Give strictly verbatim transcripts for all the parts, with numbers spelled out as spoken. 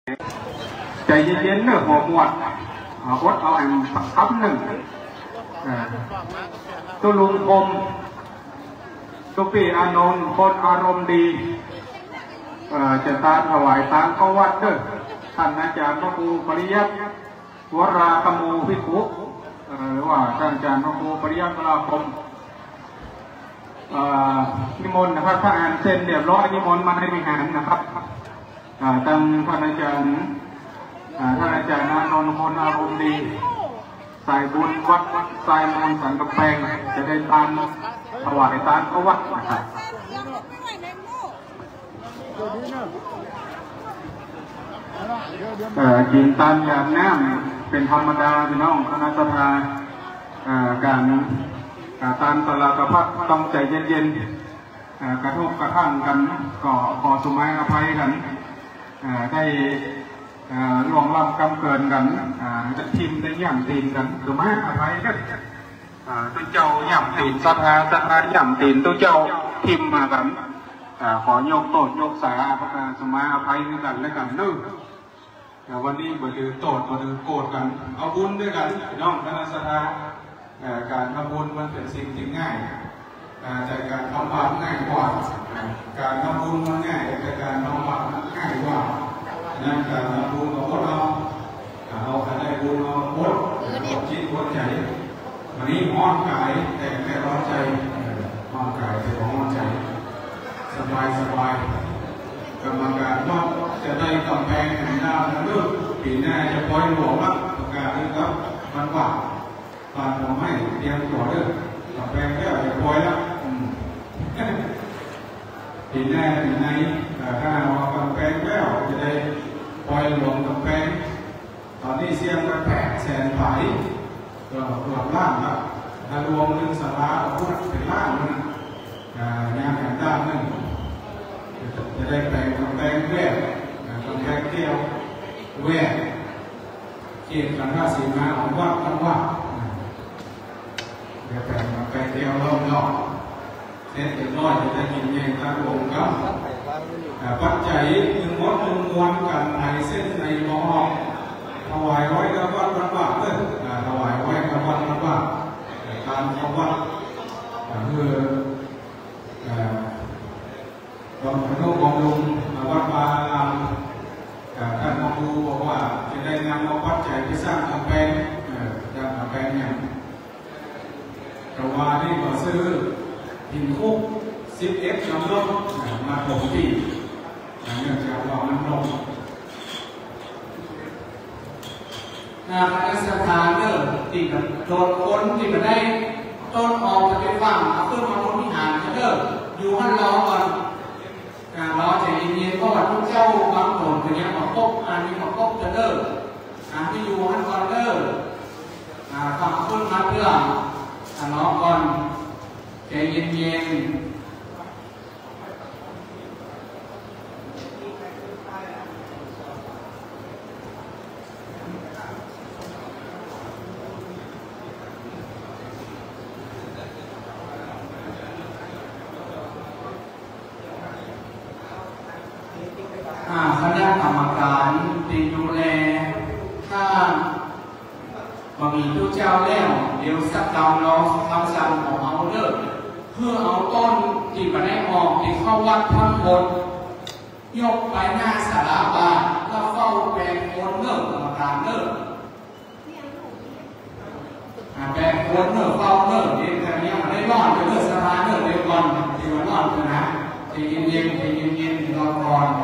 ใจเย็นๆเนอะหัวหมวดอดเอาอันสักคำหนึ่งตัวลุงคมตัวปีอานนท์คนอารมณ์ดีจะตามถวายตามเข้าวัดเด้อท่านอาจารย์พระครูปริยัติวรากมูพิคุหรือว่าท่านอาจารย์พระครูปริยัติวราคมนิมนต์นะครับถ้าอ่านเส้นเรียบร้อยนิมนต์มาให้วิหารนะครับตั้งท่านอาจารย์ท่านอาจารย์อานนท์คนอารมณ์ดีสายบุญวัดสายมนต์สันกำแพงจะได้ตามถวายตามเข้าวัดนะครับกินตามยามน้ำเป็นธรรมดาพี่น้องคณะสัตยาการการตามตลาดกระพัดต้องใจเย็นๆกระทบกระทั่งกันก็ขอสมัยอภัยกันได้ล่วงล้ำกำเกินกันจะทิมได้ย่ำตีนกันสมัยอภัยกันตัวเจ้าย่ำตีนสัตยาสัตยาย่ำตีนตัวเจ้าทิมมากันขอยกโทษยกสาสมัยอภัยกันและกันนึกวันนี้บ่ดื้อโทษบ่ดื้อโกรธกันเอาบุญด้วยกันพี่น้องคณะสัตยาการทำบุญมันเป็นสิ่งที่ง่ายแต่การทำบาปง่ายกว่าการทำบุญมันง่ายแต่การทำบาปง่ายกว่านั่นการทำบุญของพวกเราเราได้บุญเราหมดจิตหัวใจวันนี้ห้อนกายแต่แค่ร้อนใจห้อนกายแต่ร้อนใจสบายสบายกรรมการว่าจะได้กำแพงแห่งดาวนะลูกปีหน้าจะปล่อยหลวงละประกาศนี้ครับมันว่าตอนผมให้เตรียมตัวเด้อกำแพงแล้วจะปล่อยแล้วปีหน้าปีไหนถ้าเรากำแพงแล้วจะได้ปล่อยหลวงกำแพงตอนนี้เสียงกันแปดแสนไผ่ก็เกือบล้านแล้วถ้ารวมถึงสาราพูดเป็นล้านนะงานแห่งด้านนึงจะได้แปลงกำแพงแรกกำแพงเที่ยวแหวกเขียนกันว่าสีมาของวัดกันว่าจะแปลงกำแพงเที่ยวรอบนอกเส้นเต็มร้อยจะได้ยินเองตามวงครับปัจจัยหนึ่งวัดหนึ่งมวลกันในเส้นในมอถวายไว้กับวัดกันว่าเออถวายไว้กับวัดกันว่าการเข้าวัดคือบางคนบางลุงวัดบาลามท่านมองดูบอกว่าจะได้นำเอาปัจจัยไปสร้างกำแพงสร้างกำแพงเนี่ยแต่ว่านี่ก็ซื้อหินคุกสิบเอ็ดน้ำลงมาถมที่เนื่องจากว่ามันลงนาคณะสถานเนอที่กับโดนคนที่มาได้ต้นออกจะไปฟังเอาขึ้นมาบนวิหารเนออยู่ให้รอก่อนรอใจเย็นๆเพราะว่าทุกเจ้าบางคนอย่างเงี้ยมาพบอันนี้มาพบจะเลิกอันที่อยู่ให้ก่อนเลิกฟังขึ้นมาเพื่อรอก่อนใจเย็นๆคณะกรรมการที่ดูแลถ้าบางทีทุกเจ้าแล้วเดี๋ยวสักดาวรอคำสั่งของเอาเลิกเพื่อเอาต้นที่มาได้ออกที่เข้าวัดทั้งหมดยกไปหน้าศาลาบานแล้วเฝ้าแปลงโคนเลิกกรรมการเลิกแปลงโคนเลิกเฝ้าเลิกเดี๋ยวแต่ยังไม่ได้รอดจะเลิกสถานเลิกเดี๋ยวก่อนที่ว่ารอดนะใจเย็นๆใจเย็นๆรอก่อน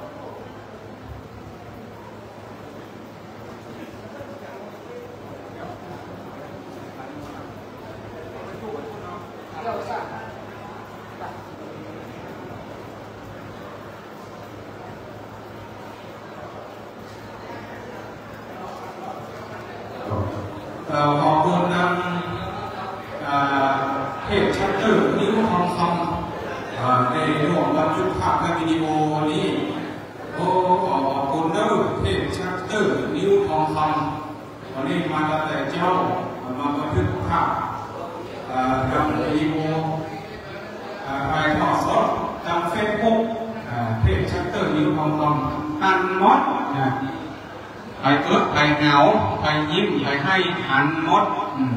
ขอบคุณนำเทพชัตเตอร์นิ้วทองคำในร่วมบันทึกภาพและวิดีโอวันนี้ขอขอบคุณเด้อเทพชัตเตอร์นิ้วทองคำวันนี้มาตั้งแต่เจ้ามาบันทึกภาพทำวิดีโอถ่ายทอดสดทางเฟซบุ๊กเทพชัตเตอร์นิ้วทองคำหันมดนะไปเอิบไปเหงาไปยิ้มไปให้หันมด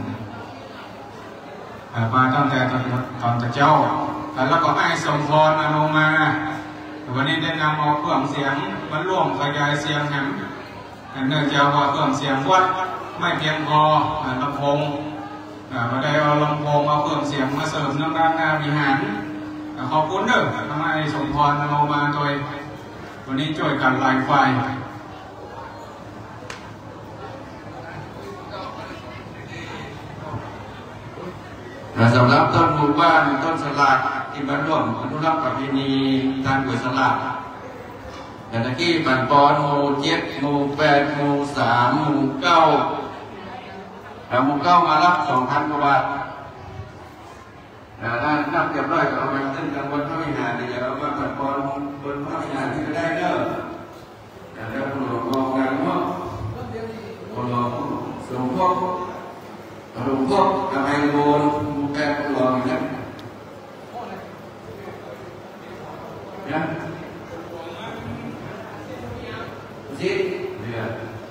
มาตั้งแต่ตอนตอนเจ้าแล้วก็ให้สมพรอนุมาวันนี้ได้นำเอาเครื่องเสียงมาร่วมขยายเสียงแหมเนื่องจากว่าเครื่องเสียงวัดไม่เพียงพอลำโพงมาได้เอาลำโพงเอาเครื่องเสียงมาเสริมน้ำด้านหน้าวิหารขอบคุณเด้อทำให้สมพรอนุมาโดยวันนี้ช่วยกันไล่ไฟสำหรับต้นหมู่บ้านต้นสลากที่บ้านร่วมอนุรักษ์ประเพณีทางกล้วยสลากแต่ตะกี้บ้านปอนหมู่เจ็ดหมู่แปดหมู่สามหมู่เก้าแต่หมู่เก้ามารับสองพันกว่าบาทแต่ถ้านับเรียบร้อยก็เอาไปขึ้นกันบนพระวิหารเดี๋ยวเอาบ้านปอนบนพระวิหารที่จะได้เด้อแต่แล้วหลวงพ่องานว่าหลวงพ่อหลวงพ่อหลวงพ่อทำให้โบนแก่หลวงนะนะสิเนี่ย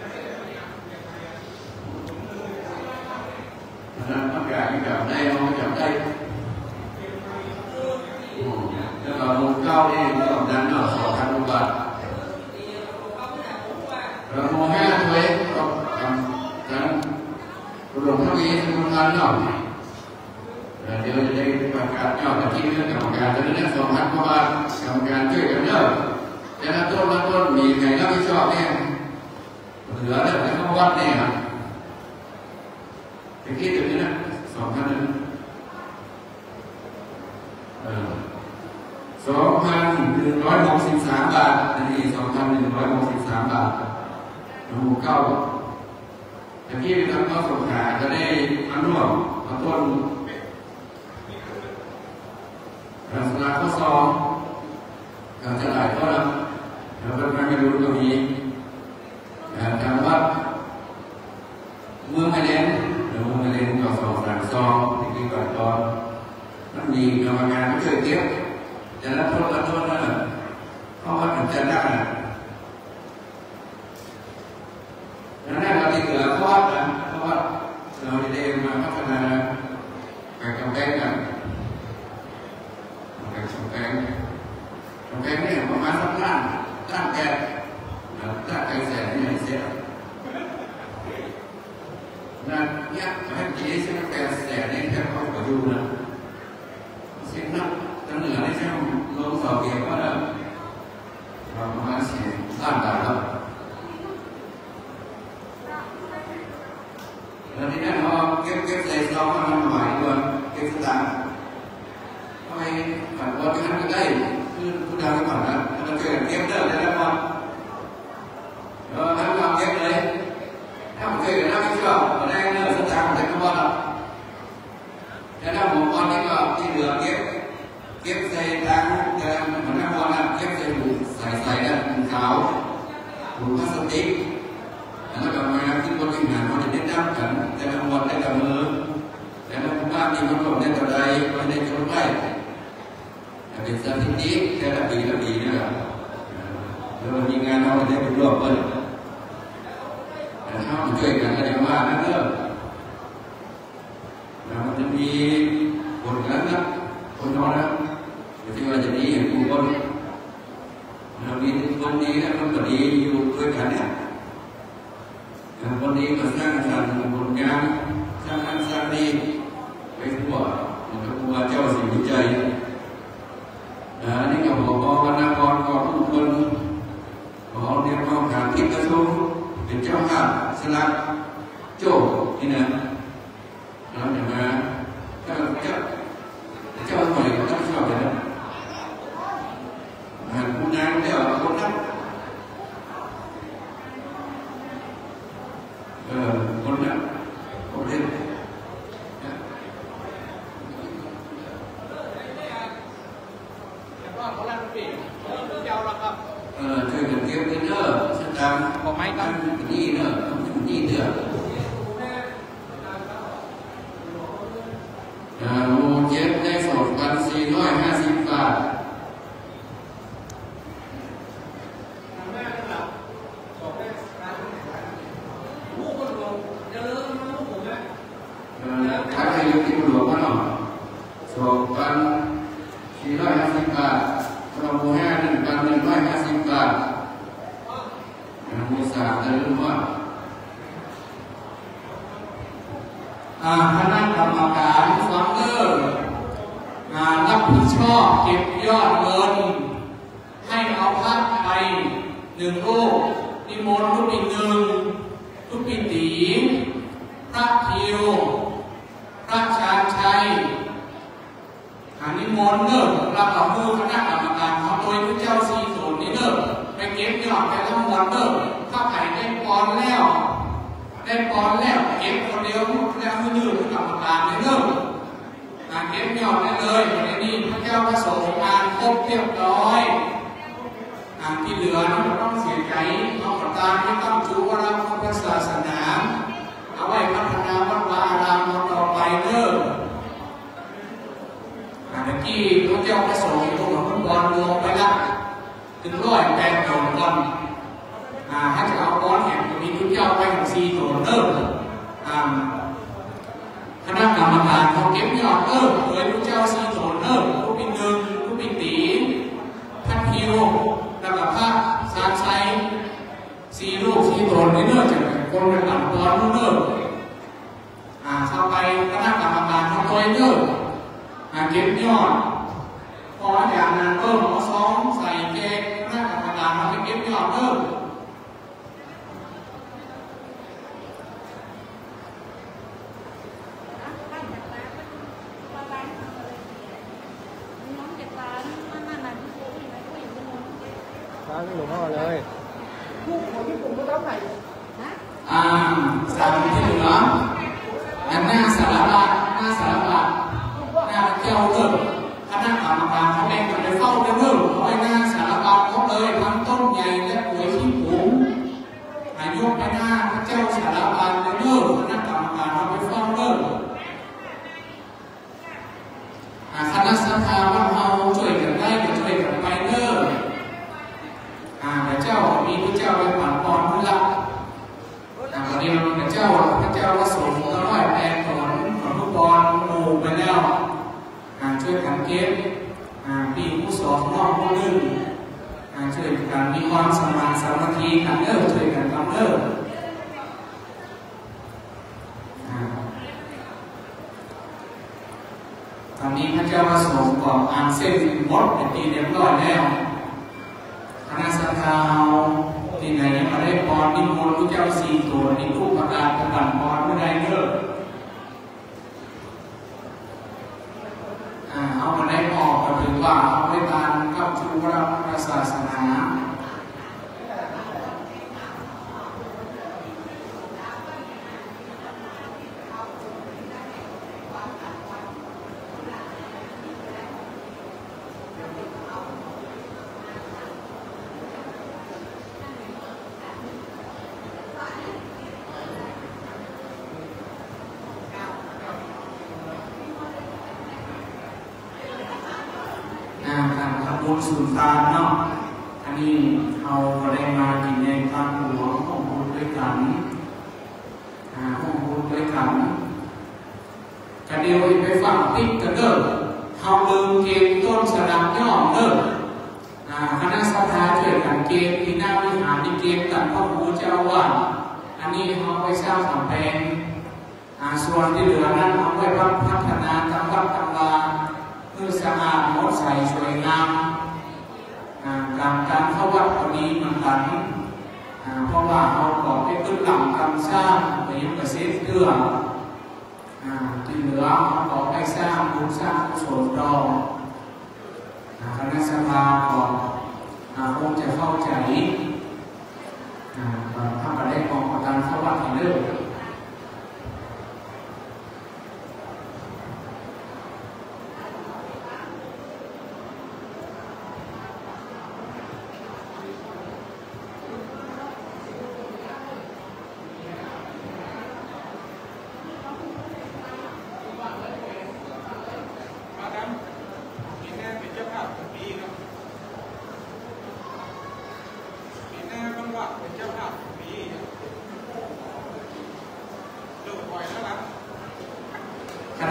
นั่นต้องการจับได้เราจับได้แล้วก็มุกเก้าเองก็ดันเอาสองพันบาทแล้วมุกห้าตัวเองก็ทำกันหลวงพ่อมีทำงานเนาะเดี๋ยวจะได้ประกาศยอดที่เรื่องกรรมการจะได้สองพันกว่าบาทกรรมการช่วยกันเนาะแต่ละต้นละต้นมีใครรับผิดชอบเนี่ยเหลือแล้วแต่เขาวัดเนี่ยครับไปคิดถึงนะสองพันนึงสองพันหนึ่งร้อยหกสิบสามบาทอันนี้สองพันหนึ่งร้อยหกสิบสามบาทหมู่เก้าแต่ที่ทำข้อสงขาจะได้อันร่วมเอาต้นลักษณะข้อสองการจะหลายข้อแล้วแล้วก็ไม่รู้ตรงนี้ถามว่าเมื่อไม่เล่นหรือเมื่อไม่เล่นก็สองสามซองที่กี่ก่อนตอนมันมีกรรมการไม่เคยเก็บแต่ละต้นละต้นนั่นเพราะว่าถึงจะได้ดังนั้นเราที่เหลือข้อนะเพราะว่าเราได้มาพัฒนาการกำแพงกันการกำแพงกำแพงเนี่ยประมาณสักล้านล้านแปดล้านแปดแสนนี่เสียนั่นเนี่ยให้กี่เส้นแปดแสนนี่แค่เขาก็ดูนะเส้นนั้นตั้งเหนือนี่ใช่ลงสอบเกี่ยวก็ได้ประมาณสี่ล้านบาทแล้วแล้วทีนั้นเราเก็บเก็บใส่ซองมันหมายด้วยเก็บสตางค์ทำไมผ่านวันที่นั้นก็ได้คือผู้ดาวที่ผ่านนะเราเจอเก็บได้แต่ละวันเราทำความเก็บเลยถ้ามันเคยได้ไม่ชอบก็ได้เนื้อสตางค์แต่ก็ว่าแต่ถ้าหมอนนี่ก็ที่เหลือเก็บเก็บใส่ตังค์แต่เหมือนน้ำมันนะเก็บใส่ถุงใส่ใส่นะถุงขาวถุงพลาสติกแล้วก็มาที่บนที่งานเขาจะได้นับกันแต่ละวันได้แต่มือแต่ละบ้านที่มันรวมได้แต่ใดไม่ได้จดไว้เป็นสถิติแต่ละปีละปีนะครับแล้วมีงานเราได้เป็นรวบเปิ้ลแต่ถ้ามันช่วยกันก็ได้ว่านั่นเรื่องแล้วมันจะมีคนนั้นนะคนนอนนะที่ว่าจะดีอย่างกูคนเรามีคนดีและคนก็ดีอยู่ด้วยกันเนี่ยคนนี้ก็สร้างสรรค์ผลงานสร้างอันสร้างดีไปทั่วมันก็ทั่วเจ้าสิ่งวิจัยนี่ก็บอกว่าวันนากรก็ทุกคนขอเรียนร้องการที่กระทรวงเป็นเจ้าภาพสลักโจ้นี่นะแล้วอย่างมาเจ้าเจ้าเจ้าหน่วยก็ต้องชอบเลยนะคุณนางเดี๋ยวคนนั้นเออคนนั้นคนเล่นเออช่วยกันเก็บเงินเนอะสักการบอกไหมครับนี่เนอะนี่เนอะหมู่เจ็ดได้สองพันสี่ร้อยห้าสิบบาทขายให้ยุติบุรุษเขาหน่อยสองพันสี่ร้อยห้าสิบบาทเราโมห้าหนึ่งพันหนึ่งร้อยห้าสิบบาทมีสามเดือนว่าคณะกรรมการฟังเอองานรับผิดชอบเก็บยอดเงินให้เอาพระไปหนึ่งรูปนิมนต์รูปอีกหนึ่งรูปปิตีพระทิวพระชาญชัยอันนิมนต์เนิ่มรับกับมือคณะกรรมการเขาโดยพระเจ้าสีโสนนี่เนิ่มไปเก็บยอดไปทั้งหมดเนิ่มถ้าไผ่ได้ปอนแล้วได้ปอนแล้วเก็บคนเดียวแล้วมือยืดกรรมการเลยเนิ่มเก็บยอดได้เลยในนี้พระเจ้าประสงค์งานครบเรียบร้อยที่เหลือเราต้องเสียใจต้องประทานไม่ต้องจูวราพุทธศาสนาเอาไว้พัฒนาวัดวาอารามต่อไปเด้อเมื่อกี้พระเจ้าประสงค์ตรงหลวงพ่อบอลรวมไปละถึงร้อยแปดโถนก่อนถ้าจะเอาบอลแห่งมีพระเจ้าไปถึงสี่โถนเด้อคณะกรรมการเขาเก็บยอดเด้อโดยพระเจ้าสี่โถนเด้อผู้เป็นหนึ่งผู้เป็นตีพันคิวแล้วก็พระสารชัยสี่ลูกสี่โถนนี่เด้อจากคนเป็นหลังบอลเด้อเข้าไปคณะกรรมการเขาตัวเด้อเก็บยอดพออย่างนั้นเออหมอซ้อมใส่เกงคณะกรรมการเราไปเก็บยอดเด้อร้านหลวงพ่อเลยผู้ของที่ผมก็ต้องใส่นะอ่าสามที่เหลืออันหน้าสารบัญหน้าสารบัญหน้าเจ้าเลิศคณะกรรมการเขาเองก็ไปเฝ้าเรื่องเอาไว้หน้าสารบัญเขาเลยทั้งต้นใหญ่และป่วยที่ผงอายุไปหน้าพระเจ้าสารบัญเลยเลิศคณะกรรมการเขาไปเฝ้าเลิศคณะสัทธาว่าเราช่วยกันได้ก็ช่วยกันไปเลิศพระเจ้ามีพระเจ้าเป็นผ่านพรพุทธะวันนี้พระเจ้าพระเจ้าประสงค์ก็ร้อยแปดถนนถนนบอลหมู่ไปแล้วช่วยกันเก็บปีผู้สอนน้องผู้หนึ่งช่วยกันมีความสมานสามัคคีกันเลิศช่วยกันทำเลิศตอนนี้พระเจ้าประสงค์บอกอ่านเส้นหมดเป็นตีเรียบร้อยแล้วคณะสัทธาที่ไหนมาได้ปอนนิมนต์พระเจ้าสี่ตัวในรูปประกาศประกาศปอนไม่ได้เลิกเอามาได้ออกก็ถือว่าเอาไปตามกับชูวรพุทธศาสนาบุญสุนทานเนาะอันนี้เอาได้มากินในทางหลวงของบุญด้วยกันของบุญด้วยกันกันเดียวไปฟังติ๊กกันเด้อเขาลืมเกณฑ์ต้นสลักย่อมเด้อคณะสัทธาช่วยกันเกณฑ์ที่หน้าวิหารที่เกณฑ์กันพระพุทธเจ้าว่าอันนี้เขาไปสร้างสำแพงส่วนที่เหลือนั้นเอาไว้พัฒนาตามวัดตำราเพื่อสะอาดงดใสสวยงามการการเข้าวัดตรงนี้มันกันเพราะว่าเขาขอให้ขึ้นหลังกำสร้างไปยึดกระเซ็ตเกลือที่เหลือเขาขอให้สร้างบุญสร้างกุศลรอคณะสัทธาก่อนคงจะเข้าใจถ้าไปได้ของการเข้าวัดอีกเรื่อง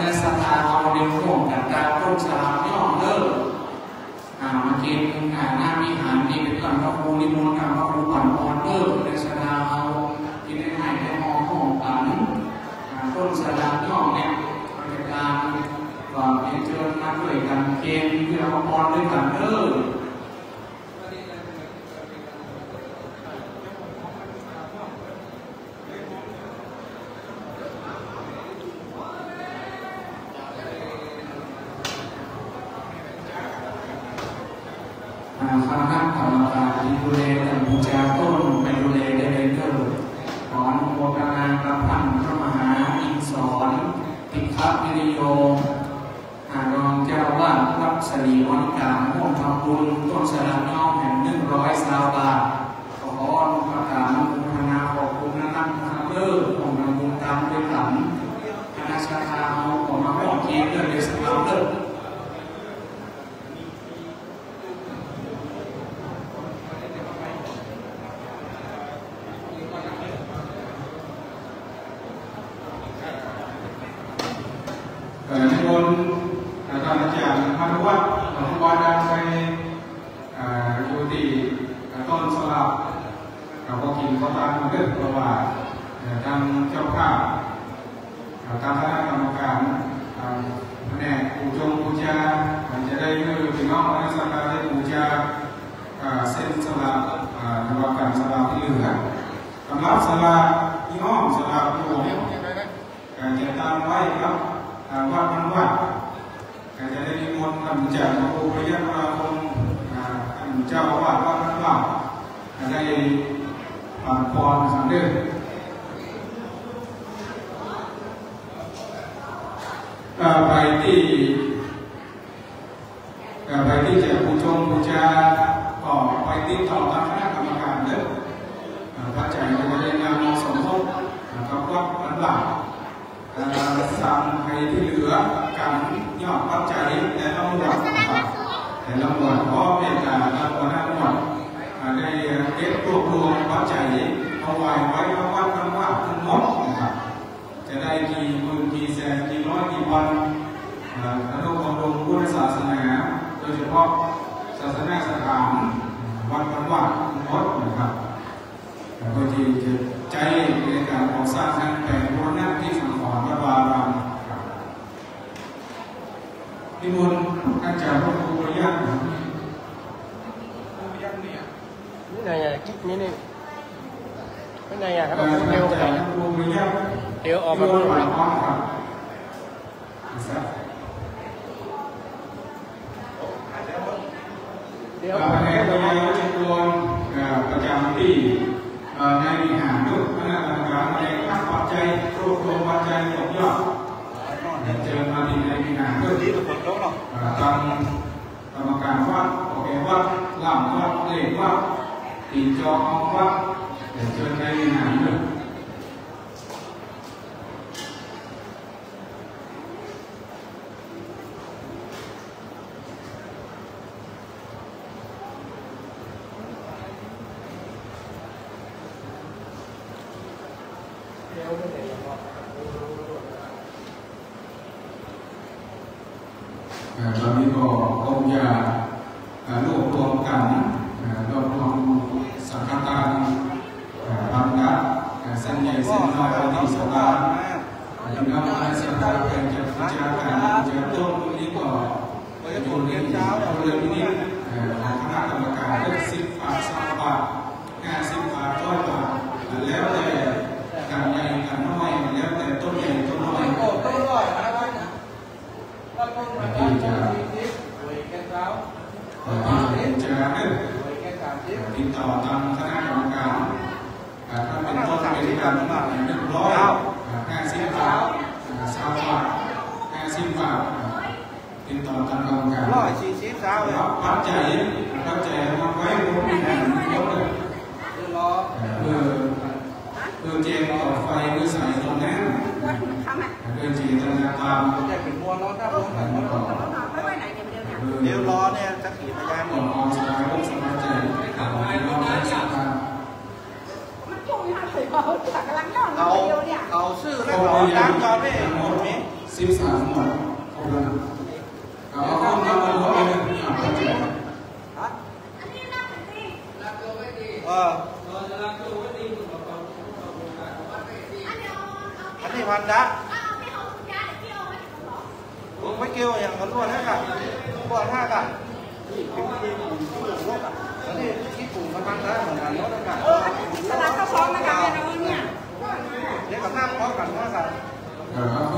ณะสภาเอาเรียนร่วมกันการร่วมสลากย่อมเลิกมากินหน้าวิหารนี่เป็นการพระครูนิมนต์การพระครูปั่นออนเลิกในสภาเอากินได้ง่ายได้มองห้องปั่นต้นสลากย่อมเนี่ยเป็นการว่าเป็นเชิญมาด้วยกันเกณฑ์เพื่อเอาพรด้วยกันเลิกคณะกรรมการที่ดูแลการบูชาต้นไปดูแลได้เลยเด้อขออนุโมทนากับท่านพระมหาอินทร์สอนติฆวิริโยรองเจ้าว่าวัดสิริวัฒน์กลางร่วมทำบุญต้นสลากย่อมแห่งหนึ่งร้อยสาวบาทขออนุโมทนาอนุโมทนาขอบคุณนะนั่งทำเลิกของทำบุญตามด้วยกันคณะชาติเอาของมาให้กินเรื่องเดชเอาเลิกในบนท่านอาจารย์พันวัฒน์หลวงพ่อดังไปอยู่ที่ต้นสลับกับพวกกินก็ตามเรื่องเพราะว่าทางเจ้าภาพทางคณะกรรมการแผนกบูชงบูชาจะได้เมื่อพี่น้องนักศึกษาได้บูชาเส้นสลับในวงการสลับที่เหลือสำหรับสลับที่ห้องสลับหลวงจะตามไว้ครับวัดมันวัดจะได้นิมนต์ท่านจากพระครูพระยาราคมท่านเจ้าอาวาสวัดมันวัดได้ผ่านพรสำเร็จไปที่ไปที่จะบูชงบูชาก็ไปติดต่อทางคณะกรรมการเด้อพระใจจะได้นำสมทบกับวัดมันวัดสั่งให้ที่เหลือการยอดปัจจัยแต่ละหมวดแต่ละหมวดเพราะเป็นการละหมวดละหมวดได้เก็บรวบรวมปัจจัยเอาไว้ไว้ว่าวัดทั้งวัดทั้งหมดนะครับจะได้กี่หมื่นกี่แสนกี่ร้อยกี่พันอนุบำรุงพุทธศาสนาโดยเฉพาะศาสนาสถานวัดทั้งวัดทั้งหมดนะครับโดยที่จะใจในการก่อสร้างทางแผนบูรณะที่สังขรณ์วัดวารามนิมนต์อาจารย์พระครูพระยานี่ไงอ่ะกิ๊กนี่นี่ไม่ไงอ่ะครับเร็วไปเดี๋ยวออกมาพูดเลยเดี๋ยวแผนตัวอย่างจะรวมประจำที่ในวิหารด้วยคณะกรรมการในขั้นปัจจัยรวบรวมปัจจัยตกยอดเจอมาที่ในวิหารด้วยทางกรรมการวัดโอเควัดล่ามวัดเล่วัดตีจอของวัดเจอในวิหารด้วยตอนนี้ก็คงจะรวบรวมกันรวบรวมสังฆทานบางนัดเส้นใหญ่เส้นน้อยที่สบายยังนำมาเส้นทางการจัดกิจการจัดต้นนี้ก็อยู่ในเช้าเรื่องนี้ของคณะกรรมการเลือกสิบบาทสามบาทห้าสิบบาทร้อยบาทแล้วแต่การใหญ่การน้อยแล้วแต่ต้นใหญ่ต้นน้อยที่จะจะติดต่อทางคณะกรรมการถ้าเป็นต้นเป็นการหนึ่งร้อยห้าสิบบาทสามบาทห้าสิบบาทติดต่อทางกรรมการร้อยสี่สิบสามเลยปัจจัยปัจจัยมาไว้บนดินเยอะเลยเพื่อเพื่อเจมต่อไฟเพื่อใส่ตรงนั้นเพื่อจีตนาตามเป็นมัวร้อนถ้าร้อนแบบนี้เดี๋ยวรอเนี่ยจะขี่พยานก่อนออกสบายร่มสบายใจขับไปรอบได้สักการเอาเอาชื่อแล้วก็ร้านจอดไม่หมดไหมสิบสามหมดครบแล้วเอาข้าวข้าวมันเข้าไปเลยอ่าเข้าใจเอออันนี้พันดะผมไม่เกี่ยวอย่างกันล้วนนะกันล้วนห้ากันอันนี้ที่ปุ่มมันพันดะเหมือนกันแล้วกันสลัดข้าวซองนะครับเนี่ยเนาะเนี่ยเดี๋ยวกับหน้าพร้อมกันว่ากันเออ